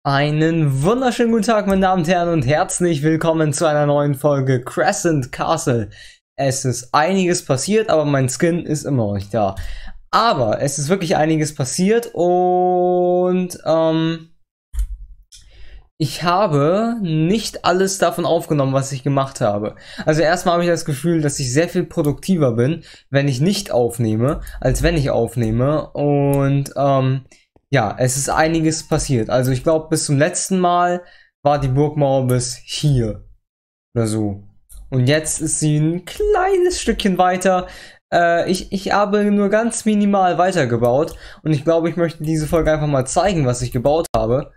Einen wunderschönen guten Tag, meine Damen und Herren, und herzlich willkommen zu einer neuen Folge Crescent Castle. Es ist einiges passiert, aber mein Skin ist immer noch nicht da. Aber es ist wirklich einiges passiert und ich habe nicht alles davon aufgenommen, was ich gemacht habe. Also erstmal habe ich das Gefühl, dass ich sehr viel produktiver bin, wenn ich nicht aufnehme, als wenn ich aufnehme. Und ja, es ist einiges passiert. Also ich glaube, bis zum letzten Mal war die Burgmauer bis hier oder so. Und jetzt ist sie ein kleines Stückchen weiter. Ich habe nur ganz minimal weitergebaut. Und ich glaube, ich möchte diese Folge einfach mal zeigen, was ich gebaut habe.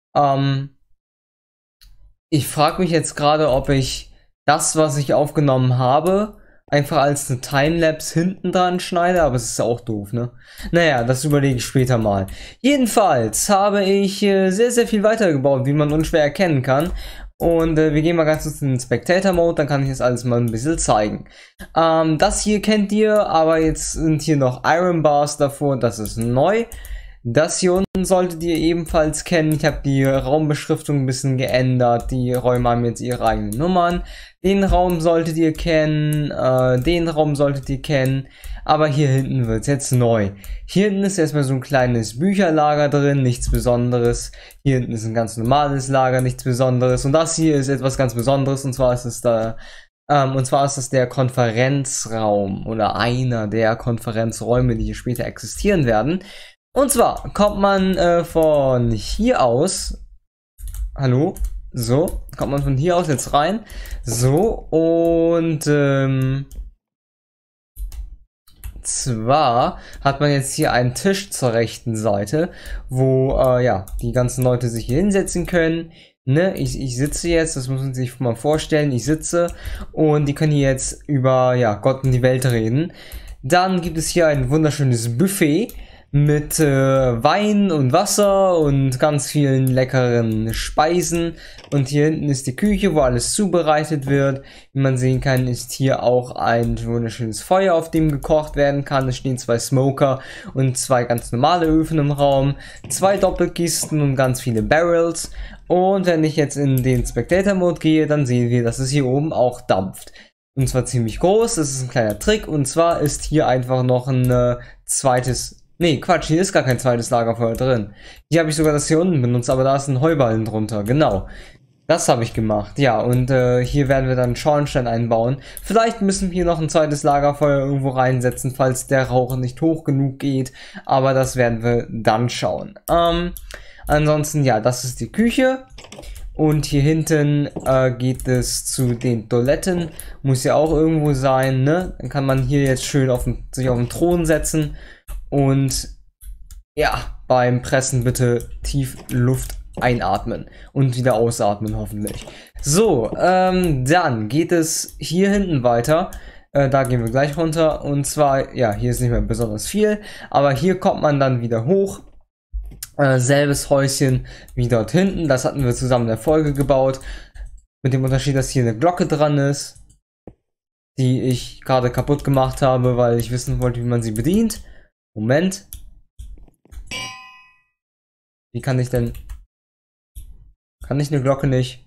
Ich frage mich jetzt gerade, ob ich das, was ich aufgenommen habe, einfach als eine Timelapse hinten dran schneide, aber es ist auch doof, ne? Naja, das überlege ich später mal. Jedenfalls habe ich sehr, sehr viel weitergebaut, wie man unschwer erkennen kann. Und wir gehen mal ganz kurz in den Spectator-Mode, dann kann ich das alles mal ein bisschen zeigen. Das hier kennt ihr, aber jetzt sind hier noch Iron Bars davor, das ist neu. Das hier unten solltet ihr ebenfalls kennen. Ich habe die Raumbeschriftung ein bisschen geändert. Die Räume haben jetzt ihre eigenen Nummern. Den Raum solltet ihr kennen. Den Raum solltet ihr kennen. Aber hier hinten wird es jetzt neu. Hier hinten ist erstmal so ein kleines Bücherlager drin. Nichts Besonderes. Hier hinten ist ein ganz normales Lager. Nichts Besonderes. Und das hier ist etwas ganz Besonderes. Und zwar ist es da... und zwar ist es der Konferenzraum. Oder einer der Konferenzräume, die hier später existieren werden. Und zwar kommt man von hier aus, hallo, so, kommt man von hier aus jetzt rein, so, und zwar hat man jetzt hier einen Tisch zur rechten Seite, wo, ja, die ganzen Leute sich hier hinsetzen können. Ne, ich sitze jetzt, das muss man sich mal vorstellen, ich sitze und die können hier jetzt über, ja, Gott und die Welt reden. Dann gibt es hier ein wunderschönes Buffet mit Wein und Wasser und ganz vielen leckeren Speisen. Und hier hinten ist die Küche, wo alles zubereitet wird. Wie man sehen kann, ist hier auch ein wunderschönes Feuer, auf dem gekocht werden kann. Es stehen 2 Smoker und 2 ganz normale Öfen im Raum, 2 Doppelkisten und ganz viele Barrels. Und wenn ich jetzt in den Spectator-Mode gehe, dann sehen wir, dass es hier oben auch dampft. Und zwar ziemlich groß, das ist ein kleiner Trick. Und zwar ist hier einfach noch ein zweites... Nee, Quatsch, hier ist gar kein zweites Lagerfeuer drin. Hier habe ich sogar das hier unten benutzt, aber da ist ein Heuballen drunter. Genau. Das habe ich gemacht. Ja, und hier werden wir dann einen Schornstein einbauen. Vielleicht müssen wir hier noch ein zweites Lagerfeuer irgendwo reinsetzen, falls der Rauch nicht hoch genug geht. Aber das werden wir dann schauen. Ansonsten, ja, das ist die Küche. Und hier hinten geht es zu den Toiletten. Muss ja auch irgendwo sein, ne? Dann kann man hier jetzt schön sich auf den Thron setzen. Und ja, beim Pressen bitte tief Luft einatmen und wieder ausatmen hoffentlich. So, dann geht es hier hinten weiter. Da gehen wir gleich runter. Und zwar, ja, hier ist nicht mehr besonders viel, aber hier kommt man dann wieder hoch. Selbes Häuschen wie dort hinten. Das hatten wir zusammen in der Folge gebaut. Mit dem Unterschied, dass hier eine Glocke dran ist, die ich gerade kaputt gemacht habe, weil ich wissen wollte, wie man sie bedient. Moment. Wie kann ich denn... Kann ich eine Glocke nicht?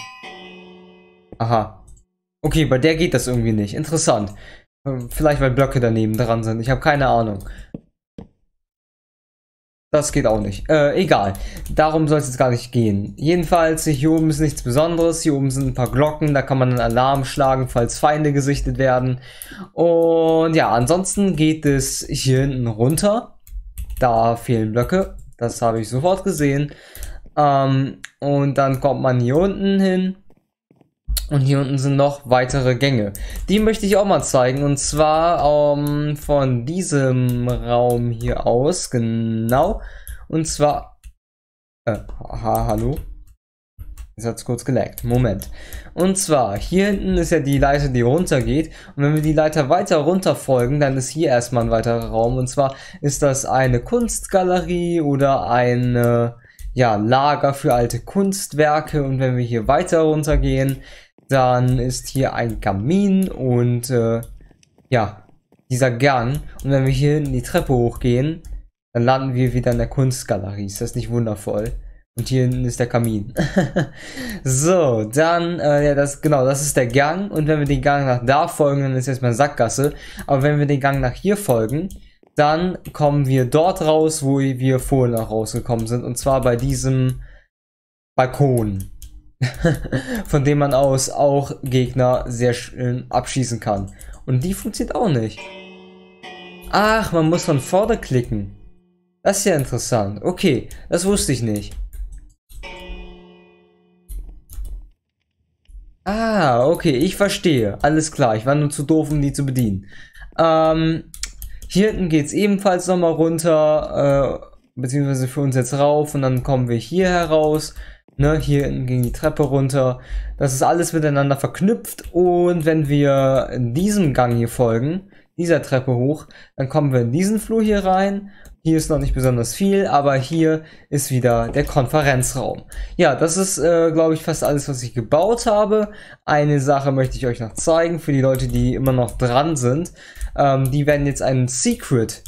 Aha. Okay, bei der geht das irgendwie nicht. Interessant. Vielleicht, weil Blöcke daneben dran sind. Ich habe keine Ahnung. Das geht auch nicht. Egal. Darum soll es jetzt gar nicht gehen. Jedenfalls, hier oben ist nichts Besonderes. Hier oben sind ein paar Glocken. Da kann man einen Alarm schlagen, falls Feinde gesichtet werden. Und ja, ansonsten geht es hier hinten runter. Da fehlen Blöcke. Das habe ich sofort gesehen. Und dann kommt man hier unten hin. Und hier unten sind noch weitere Gänge. Die möchte ich auch mal zeigen. Und zwar von diesem Raum hier aus. Genau. Und zwar... hallo? Jetzt hat es kurz gelaggt. Moment. Und zwar, hier hinten ist ja die Leiter, die runtergeht. Und wenn wir die Leiter weiter runter folgen, dann ist hier erstmal ein weiterer Raum. Und zwar ist das eine Kunstgalerie oder ein ja, Lager für alte Kunstwerke. Und wenn wir hier weiter runtergehen, dann ist hier ein Kamin und ja, dieser Gang. Und wenn wir hier hinten die Treppe hochgehen, dann landen wir wieder in der Kunstgalerie. Ist das nicht wundervoll? Und hier hinten ist der Kamin. So, dann, ja, das ist der Gang. Und wenn wir den Gang nach da folgen, dann ist jetzt mal Sackgasse. Aber wenn wir den Gang nach hier folgen, dann kommen wir dort raus, wo wir vorhin noch rausgekommen sind. Und zwar bei diesem Balkon. Von dem man aus auch Gegner sehr schön abschießen kann. Und die funktioniert auch nicht. Ach, man muss von vorne klicken. Das ist ja interessant. Okay, das wusste ich nicht. Ah, okay, ich verstehe. Alles klar, ich war nur zu doof, um die zu bedienen. Hier hinten geht es ebenfalls nochmal runter, beziehungsweise für uns jetzt rauf und dann kommen wir hier heraus. Ne, hier hinten ging die Treppe runter. Das ist alles miteinander verknüpft und wenn wir in diesem Gang hier folgen, dieser Treppe hoch, dann kommen wir in diesen Flur hier rein. Hier ist noch nicht besonders viel, aber hier ist wieder der Konferenzraum. Ja, das ist, glaube ich, fast alles, was ich gebaut habe. Eine Sache möchte ich euch noch zeigen, für die Leute, die immer noch dran sind. Die werden jetzt einen Secret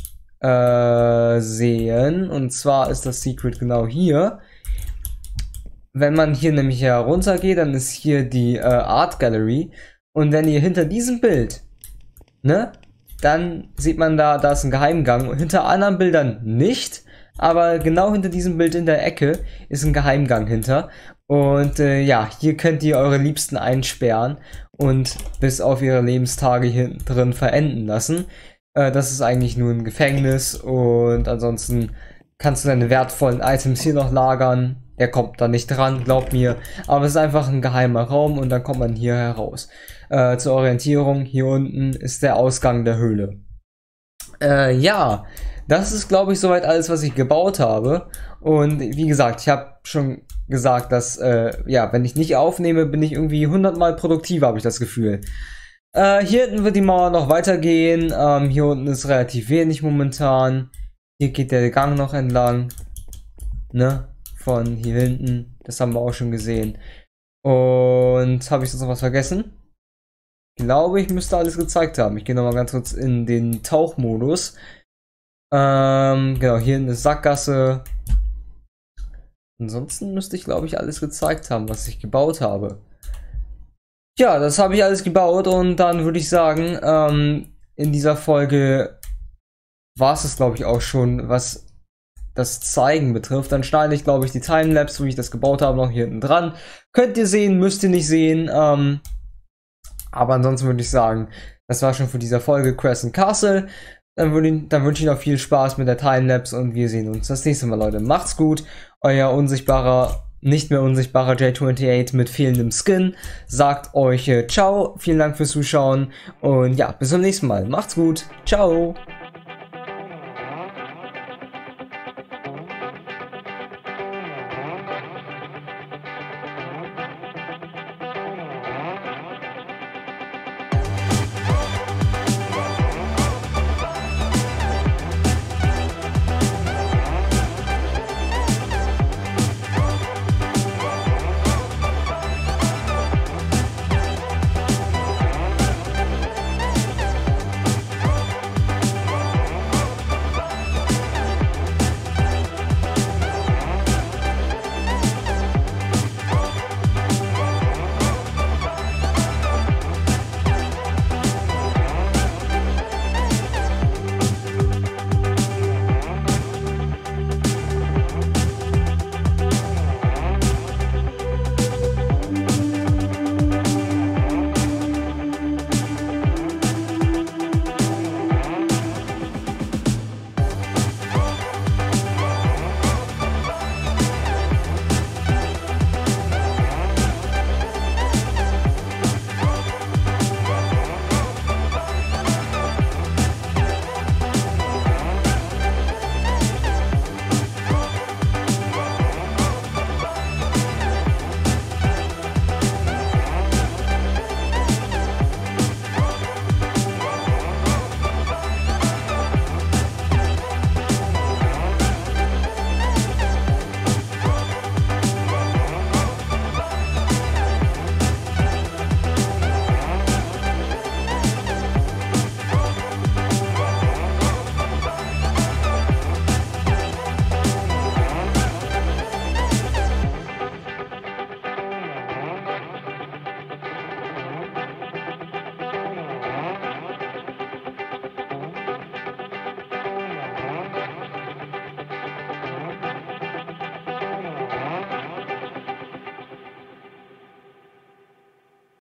sehen. Und zwar ist das Secret genau hier. Wenn man hier nämlich herunter geht, dann ist hier die Art Gallery. Und wenn ihr hinter diesem Bild, ne, dann sieht man da ist ein Geheimgang. Hinter anderen Bildern nicht, aber genau hinter diesem Bild in der Ecke ist ein Geheimgang hinter. Und ja, hier könnt ihr eure Liebsten einsperren und bis auf ihre Lebenstage hier drin verenden lassen. Das ist eigentlich nur ein Gefängnis und ansonsten kannst du deine wertvollen Items hier noch lagern. Der kommt da nicht dran, glaubt mir. Aber es ist einfach ein geheimer Raum und dann kommt man hier heraus. Zur Orientierung, hier unten ist der Ausgang der Höhle. Ja, das ist, glaube ich, soweit alles, was ich gebaut habe. Und wie gesagt, ich habe schon gesagt, dass, ja, wenn ich nicht aufnehme, bin ich irgendwie 100-mal produktiver, habe ich das Gefühl. Hier hinten wird die Mauer noch weitergehen. Hier unten ist relativ wenig momentan. Hier geht der Gang noch entlang. Ne? Von hier hinten. Das haben wir auch schon gesehen. Und habe ich sonst noch was vergessen? Ich glaube, ich müsste alles gezeigt haben. Ich gehe nochmal ganz kurz in den Tauchmodus. Genau, hier in der Sackgasse. Ansonsten müsste ich, glaube ich, alles gezeigt haben, was ich gebaut habe. Ja, das habe ich alles gebaut und dann würde ich sagen, in dieser Folge war es, glaube ich, auch schon, was das Zeigen betrifft. Dann schneide ich, glaube ich, die Timelapse, wie ich das gebaut habe, noch hier hinten dran. Könnt ihr sehen, müsst ihr nicht sehen. Aber ansonsten würde ich sagen, das war schon für diese Folge Crescent Castle. Dann wünsche ich noch viel Spaß mit der Timelapse und wir sehen uns das nächste Mal, Leute. Macht's gut. Euer nicht mehr unsichtbarer J28 mit fehlendem Skin sagt euch ciao. Vielen Dank fürs Zuschauen und ja, bis zum nächsten Mal. Macht's gut. Ciao.